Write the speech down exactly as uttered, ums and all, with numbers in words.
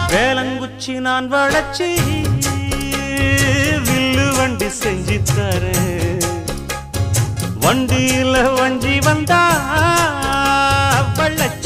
வேலங்குச்சி நான் வளச்சி வில்லு வண்டி செஞ்சு தரேன். வண்டியில வஞ்சி வந்தா வள்ளச்சி